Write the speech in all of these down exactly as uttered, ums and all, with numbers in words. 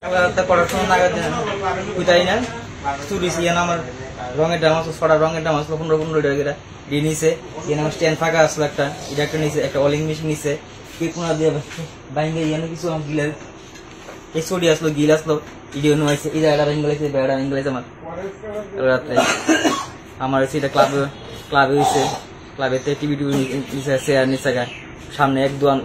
পড়াশোনা নাগাদ বুঝাই না চুরি ছিল আমার রঙের দাম আসলো ছটা রঙের দাম আসলো পনেরো পনেরো টাকা দিয়ে নিছে এখানে আমার স্ট্যান্ড ফাঁকা আসলো একটা এটা একটা নিচে একটা অলিং মেশিন নিছে কে কোনা দিয়ে বাইঙ্গে ইয়ানো কিছু আমার গিলার এই ছড়ি আসলো গিল আসলো ইডিও নয়েছে এই জায়গাটা ভেঙে গেছে বেড়া ভেঙে গেছে আমার রাত্রে আমার সেটা ক্লাবে ক্লাবে হয়েছে ক্লাবেতে টিভি টিভি নিচে চেয়ার নিচে গায়ে সামনে এক দোয়ান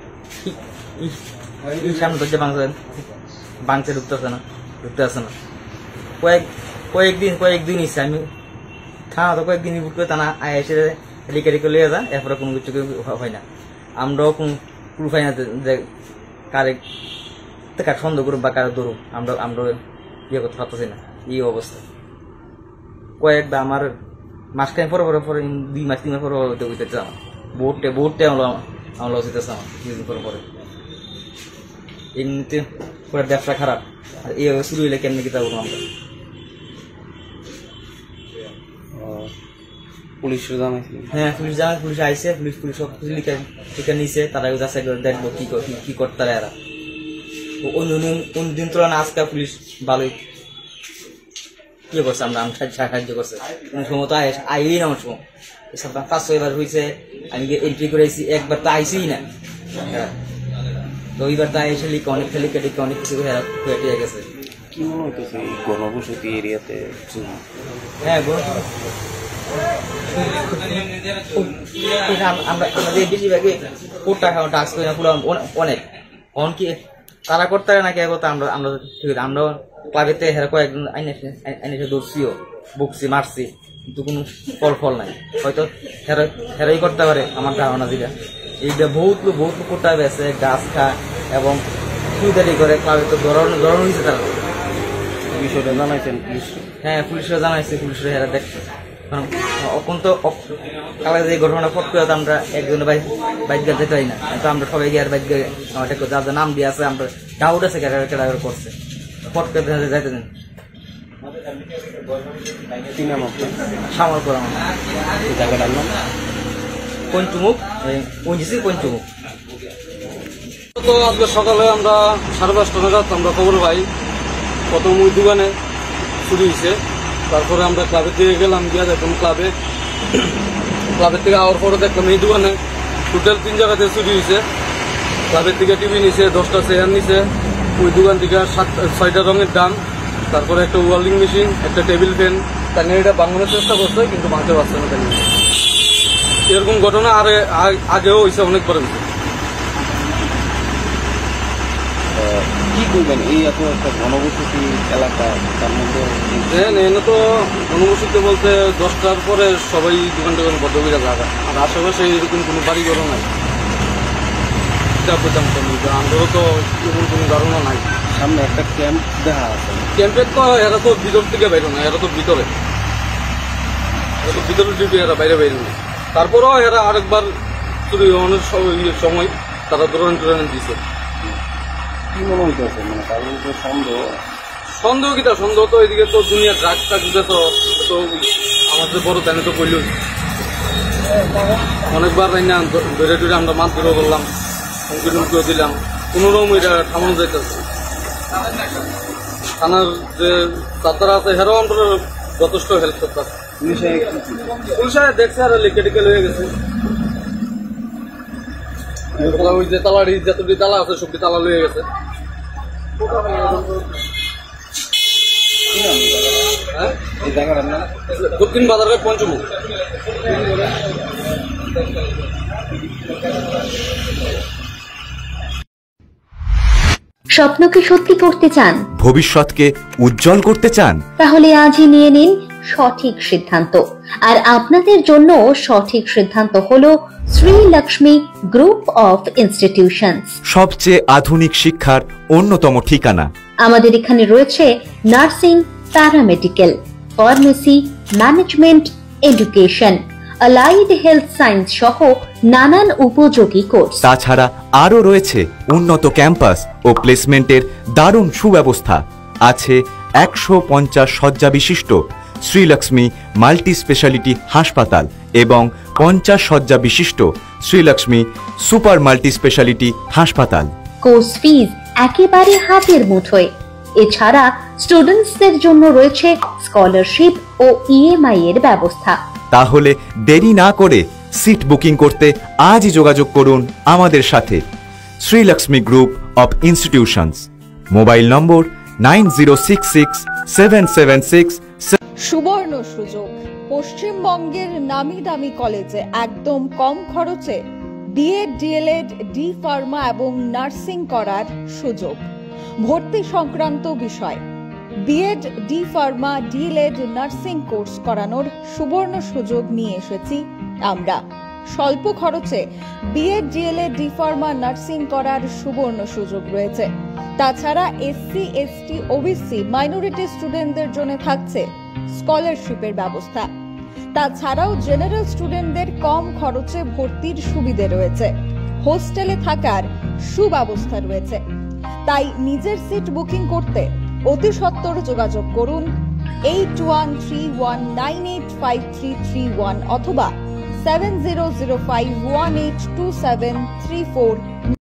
সামনে দরজা ভাঙছে ভাঙছে ঢুকতেছে না ঢুকতে আসে না কয়েক কয়েকদিন কয়েকদিন ইচ্ছে আমি থানা তো কয়েকদিন বুট করে তা না আয় এসে রিকে রিকে লিয়ে যা এরপরে কোনো কিছু হয় না আমরাও কোনো প্রুফ হয় না যে কারে কার সন্দেহ করুক বা কারো ধরুক আমরা আমরা ইয়ে করতে পারতেছি না এই অবস্থা কয়েকবার আমার মাঝখানে পরে পরে পরে দুই মাস তিন মাস পরে পরে হইতেছে আমার বোর্ডটা বোর্ডটা আমরা আমার লস হইতেছে আমার কিছুদিন পরে পরে এমনিতে পুরো ব্যবসা খারাপ আর এইভাবে শুরু হইলে কেমনি কি থাকবো আমরা পুলিশ জানাইছে হ্যাঁ পুলিশ জানাই পুলিশ আইসে পুলিশ পুলিশ সব কিছু লিখে লিখে নিছে তারা যাচাই করে দেখবো কি কি করতে পারে এরা অন্যদিন তুলনা আজকে পুলিশ ভালোই ইয়ে করছে আমরা সাহায্য করছে কোন সময় তো আইই না আমার সময় পাঁচ ছয়বার হয়েছে আমি এন্ট্রি করেছি একবার তো আইসিই না তো ওইবার তো এসে লিখে অনেক লিখে লিখে অনেক কিছু হয়ে গেছে কি মনে হইতেছে এই গণবসতি এরিয়াতে হ্যাঁ আমরা আমাদের বেশিরভাগই কোট টাকা টাক্স করি না পুরো অনেক অন কি তারা করতে পারে নাকি এগোতে আমরা আমরা ঠিক আছে আমরাও ক্লাবেতে হেরা কয়েকজন আইনে আইনে দৌড়ছিও বুকছি মারছি কিন্তু কোনো ফল ফল নাই হয়তো হেরা হেরাই করতে পারে আমার ধারণা যেটা এইটা বহুত বহুত করতে হবে গাছ খা এবং সুইদারি করে ক্লাবে তো ধরন ধরন হয়েছে তারা বিষয়টা জানাইছেন পুলিশ হ্যাঁ পুলিশরা জানাইছে পুলিশরা হেরা দেখছে এখন তো কালে যে ঘটনাটা ফট করে আমরা একজনের বাইক বাইক যেতে পারি না তো আমরা সবাই গিয়ে আর বাইক আমার যা যা নাম দিয়ে আছে আমরা ডাউট আছে কেটা কেটা করছে ফট করে যাইতে দেন কি নাম আপনার সামাল করা এই জায়গাটার নাম পঞ্চমুখ পঞ্চিশি পঞ্চমুখ তো আজকে সকালে আমরা সাড়ে পাঁচটা নাগাদ আমরা খবর পাই প্রথম ওই দোকানে চুরি হয়েছে তারপরে আমরা ক্লাবের দিকে গেলাম গিয়া দেখলাম ক্লাবে ক্লাবের থেকে আওয়ার পরে দেখলাম এই দোকানে টোটাল তিন জায়গাতে চুরি হয়েছে ক্লাবের থেকে টিভি নিছে দশটা চেয়ার নিছে ওই দোকান থেকে সাত ছয়টা রঙের দাম তারপরে একটা ওয়ালিং মেশিন একটা টেবিল ফ্যান তাই এটা বাঙানোর চেষ্টা করছে কিন্তু ভাঙতে পারছে না তাই এরকম ঘটনা আর আগেও হয়েছে অনেক বড় হয়েছে কি করবেন এই এত একটা ঘনবসতি এলাকা তার মধ্যে হ্যাঁ এনে তো ঘনবসতি বলতে দশটার পরে সবাই দোকান টোকান বদ্ধ করে জায়গা আর আশেপাশে এরকম কোনো বাড়ি ঘরও নাই আমাদেরও তো এমন কোনো ধারণা নাই সামনে একটা ক্যাম্প দেখা আছে ক্যাম্পের তো এরা তো ভিতর থেকে বাইরে না এরা তো ভিতরে এরা তো ভিতরে ডিউটি এরা বাইরে বাইরে না তারপরেও এরা আরেকবার চুরি অনেক সময় তারা ধরন টরন দিছে কি মনে হইতেছে মানে তাদের তো সন্দেহ সন্দেহ কিটা সন্দেহ তো এদিকে তো দুনিয়া ড্রাগস টাগসে তো তো আমাদের বড় তাই তো করল অনেকবার তাই না ধরে ধরে আমরা মাছ ধরে করলাম হুমকি টুমকিও দিলাম কোনো রকম এটা থামানো যাইতেছে থানার যে ছাত্ররা আছে হেরাও আমরা যথেষ্ট হেল্প করতেছে পুলিশে দেখছে আর লিখে টিকে লয়ে গেছে ওই যে তালাড়ি যতটি তালা আছে সবটি তালা লয়ে গেছে দক্ষিণ বাজারের পঞ্চমুখ স্বপ্নকে সত্যি করতে চান, ভবিষ্যৎকে উজ্জ্বল করতে চান, তাহলে আজই নিয়ে নিন সঠিক সিদ্ধান্ত। আর আপনাদের জন্য সঠিক সিদ্ধান্ত হলো Shri Lakshmi group of institutions, সবচেয়ে আধুনিক শিক্ষার অন্যতম ঠিকানা। আমাদের এখানে রয়েছে nursing, paramedical, pharmacy, management, education, allied health science সহ নানান উপযোগী কোর্স। তাছাড়া আরও রয়েছে উন্নত ক্যাম্পাস ও প্লেসমেন্টের দারুণ সুব্যবস্থা। আছে একশো পঞ্চাশ শয্যা বিশিষ্ট শ্রীলক্ষ্মী মাল্টি স্পেশালিটি হাসপাতাল এবং পঞ্চাশ শয্যা বিশিষ্ট শ্রীলক্ষ্মী সুপার মাল্টি স্পেশালিটি হাসপাতাল। কোর্স ফিজ একেবারে হাতের মুঠোয়। এছাড়া স্টুডেন্টসদের জন্য রয়েছে স্কলারশিপ ও ইএমআই এর ব্যবস্থা। তাহলে দেরি না করে সিট বুকিং করতে আজই যোগাযোগ করুন আমাদের সাথে। Srilakshmi group of institutions, mobile number nine zero six six seven seven six. সুবর্ণ সুযোগ, পশ্চিমবঙ্গের নামি দামি কলেজে একদম কম খরচে বিএড, ডিএলএড, ডি ফার্মা এবং নার্সিং করার সুযোগ। ভর্তি সংক্রান্ত বিষয় B Ed, D pharma, D El Ed, nursing course করানোর সুবর্ণ সুযোগ নিয়ে এসেছি আমরা। স্বল্প খরচে B Ed, D El Ed, D pharma, nursing করার সুবর্ণ সুযোগ রয়েছে। তাছাড়া এসসি, এসটি, ওবিসি, মাইনরিটি স্টুডেন্টদের জন্য থাকছে স্কলারশিপের ব্যবস্থা। তাছাড়াও জেনারেল স্টুডেন্টদের কম খরচে ভর্তির সুবিধে রয়েছে। হোস্টেলে থাকার সুব্যবস্থা রয়েছে। তাই নিজের সিট বুকিং করতে অতি সত্বর যোগাযোগ করুন eight one three one nine eight five three three one অথবা seven zero zero five one eight two seven three four